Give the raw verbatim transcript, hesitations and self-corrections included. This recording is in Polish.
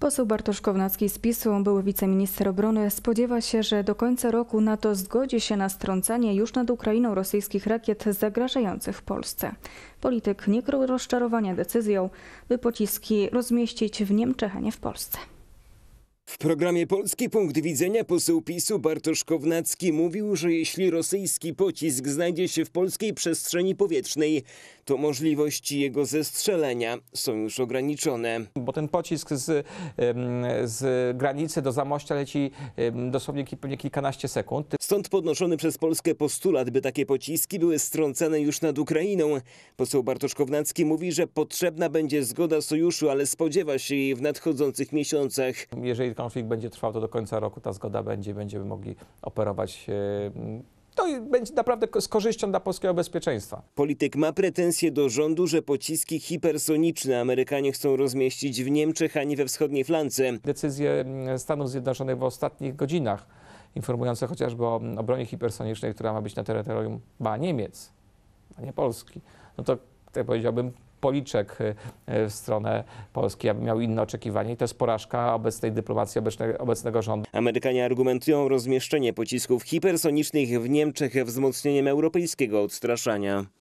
Poseł Bartosz Kownacki z PiSu, były wiceminister obrony, spodziewa się, że do końca roku NATO zgodzi się na strącanie już nad Ukrainą rosyjskich rakiet zagrażających Polsce. Polityk nie krył rozczarowania decyzją, by pociski rozmieścić w Niemczech, a nie w Polsce. W programie Polski Punkt Widzenia poseł PiSu Bartosz Kownacki mówił, że jeśli rosyjski pocisk znajdzie się w polskiej przestrzeni powietrznej, to możliwości jego zestrzelenia są już ograniczone. Bo ten pocisk z, z granicy do Zamościa leci dosłownie pewnie kilkanaście sekund. Stąd podnoszony przez Polskę postulat, by takie pociski były strącane już nad Ukrainą. Poseł Bartosz Kownacki mówi, że potrzebna będzie zgoda sojuszu, ale spodziewa się jej w nadchodzących miesiącach. Jeżeli konflikt będzie trwał, to do końca roku ta zgoda będzie, będziemy mogli operować. To będzie naprawdę z korzyścią dla polskiego bezpieczeństwa. Polityk ma pretensje do rządu, że pociski hipersoniczne Amerykanie chcą rozmieścić w Niemczech, a nie we wschodniej flance. Decyzje Stanów Zjednoczonych w ostatnich godzinach, informujące chociażby o, o broni hipersonicznej, która ma być na terytorium ba, Niemiec, a nie Polski, no to tak powiedziałbym, policzek w stronę Polski, aby miał inne oczekiwania i to jest porażka obecnej dyplomacji, obecnego, obecnego rządu. Amerykanie argumentują rozmieszczenie pocisków hipersonicznych w Niemczech wzmocnieniem europejskiego odstraszania.